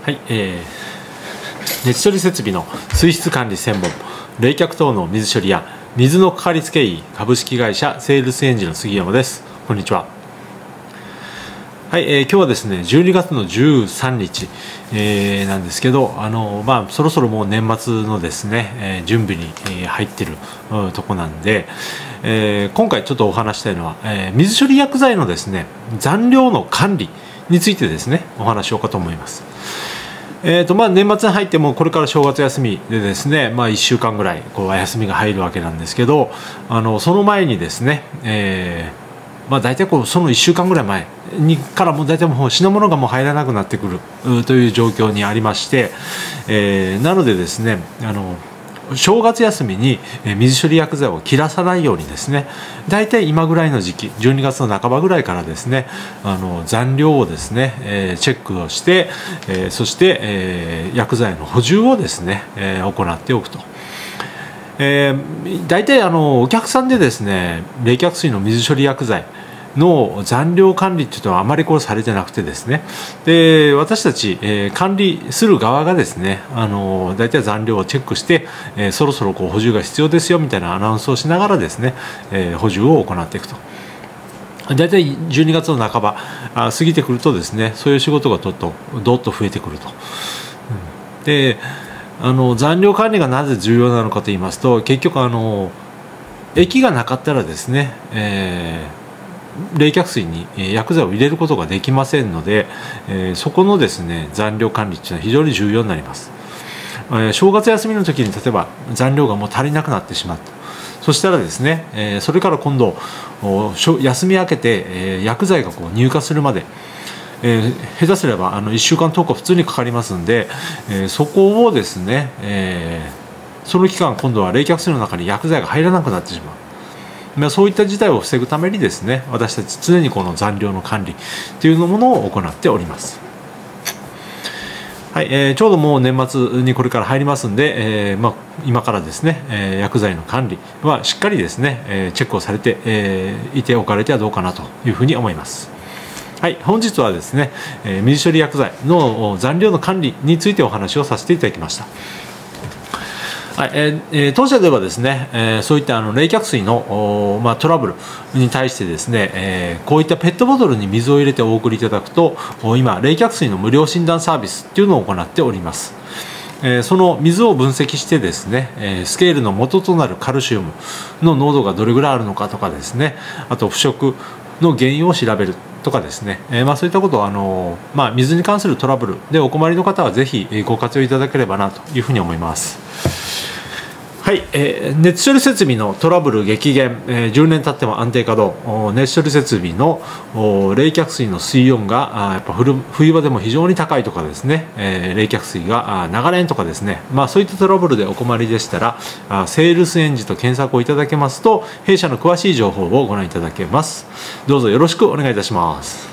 はい、熱処理設備の水質管理専門、冷却等の水処理や水のかかりつけ医株式会社セールスエンジンの杉山です。こんにちは。はい、今日はですね12月の13日、なんですけど、そろそろもう年末のですね、準備に、入ってる、とこなんで、今回ちょっとお話したいのは、水処理薬剤のですね残量の管理についてですねお話しようかと思います。年末に入ってもこれから正月休みでですね、1週間ぐらいこう休みが入るわけなんですけど、その前にですね、大体その1週間ぐらい前からもう大体もう品物がもう入らなくなってくるという状況にありまして、なのでですね正月休みに水処理薬剤を切らさないようにですね大体今ぐらいの時期12月の半ばぐらいからですね残量をですねチェックをして、そして、薬剤の補充をですね行っておくと。大体お客さんでですね冷却水の水処理薬剤の残量管理っていうのはあまりされてなくてですね、で私たち、管理する側がですね大体残量をチェックして、そろそろ補充が必要ですよみたいなアナウンスをしながらですね、補充を行っていくと。大体12月の半ば過ぎてくるとですねそういう仕事がどっと増えてくると。で残量管理がなぜ重要なのかと言いますと、結局液がなかったらですね、冷却水に薬剤を入れることができませんので、そこのですね残量管理というのは非常に重要になります。正月休みの時に例えば残量がもう足りなくなってしまった、そしたらですね、それから今度休み明けて、薬剤が入荷するまで下手すれば1週間10日普通にかかりますんで、そこをですね、その期間今度は冷却水の中に薬剤が入らなくなってしまう。そういった事態を防ぐためにですね私たち常にこの残量の管理というものを行っております。はい、ちょうどもう年末にこれから入りますんで、今からですね、薬剤の管理はしっかりですね、チェックをされて、いておかれてはどうかなというふうに思います。はい、本日はですね、水処理薬剤の残量の管理についてお話をさせていただきました。はい、当社ではですね、そういった冷却水の、トラブルに対してですね、こういったペットボトルに水を入れてお送りいただくと今冷却水の無料診断サービスっていうのを行っております。その水を分析してですねスケールの元となるカルシウムの濃度がどれぐらいあるのかとかですね、あと腐食の原因を調べるとかですね、そういったことを水に関するトラブルでお困りの方はぜひご活用いただければなというふうに思います。はい、熱処理設備のトラブル激減、10年経っても安定稼働、熱処理設備の冷却水の水温がやっぱ冬場でも非常に高いとかですね、冷却水が流れんとかですね、そういったトラブルでお困りでしたらセールスエンジンと検索をいただけますと弊社の詳しい情報をご覧いただけます。どうぞよろしくお願いいたします。